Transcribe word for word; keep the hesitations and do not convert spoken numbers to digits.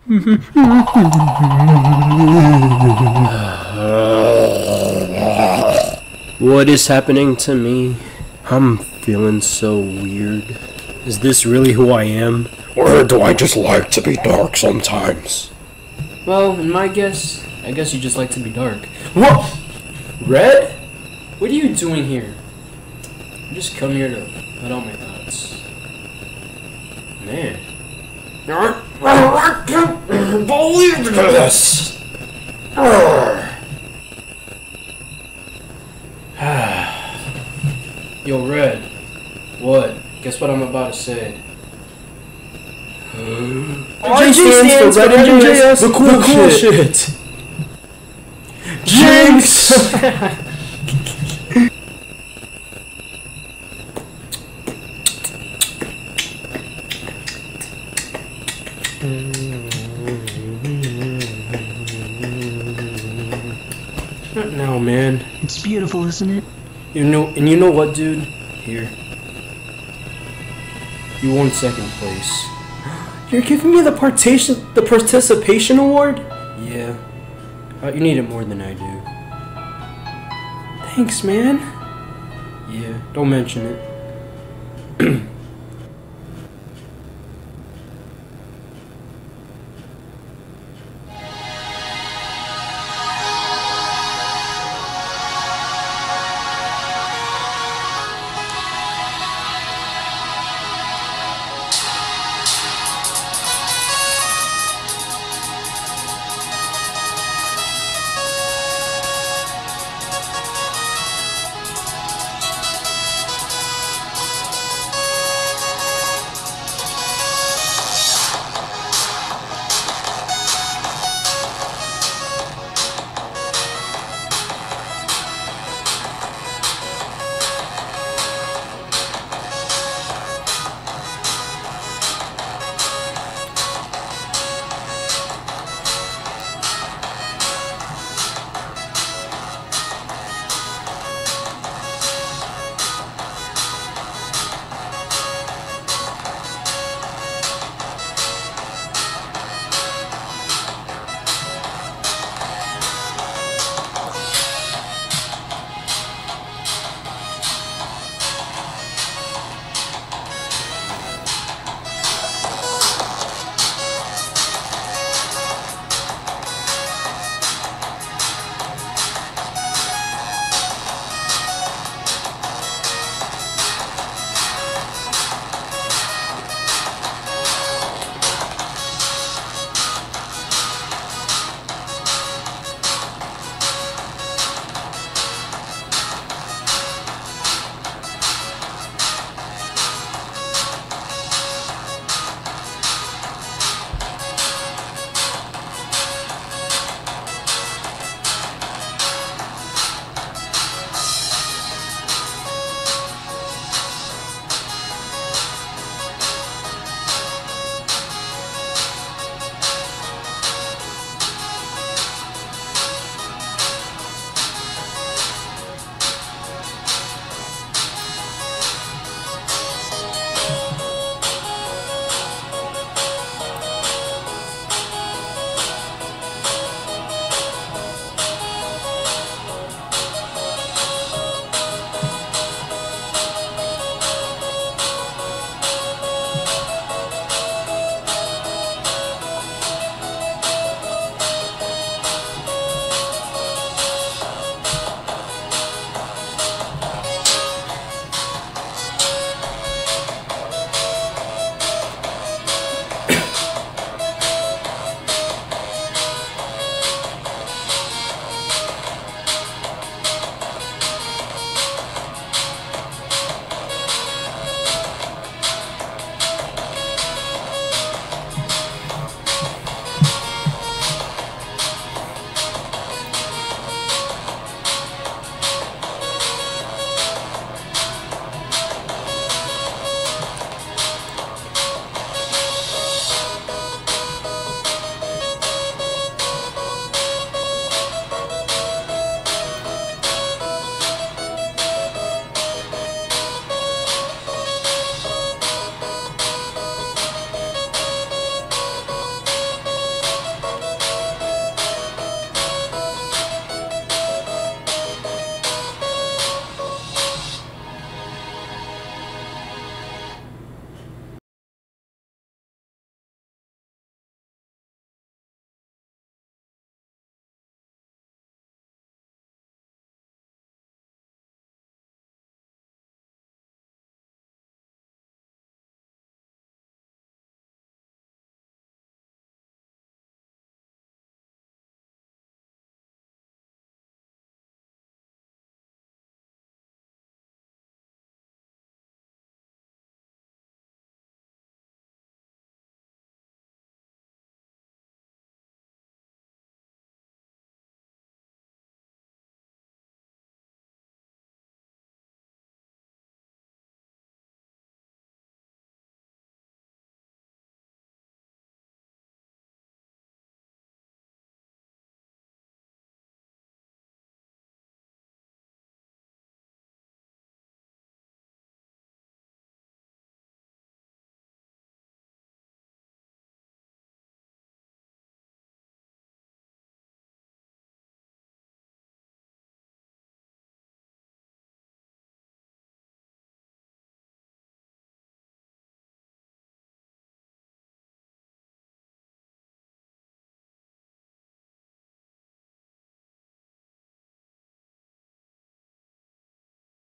What is happening to me? I'm feeling so weird. Is this really who I am? Or do I just like to be dark sometimes? Well, in my guess, I guess you just like to be dark. What? Red? What are you doing here? I just come here to let out my thoughts. Man. I can't believe this! Yo, Red. What? Guess what I'm about to say? J stands for red and J S, the cool, the cool shit. shit. Jinx! Not now, man. It's beautiful, isn't it? You know, and you know what, dude? Here. You won second place. You're giving me the participation, the participation award? Yeah. Uh, you need it more than I do. Thanks, man. Yeah, don't mention it.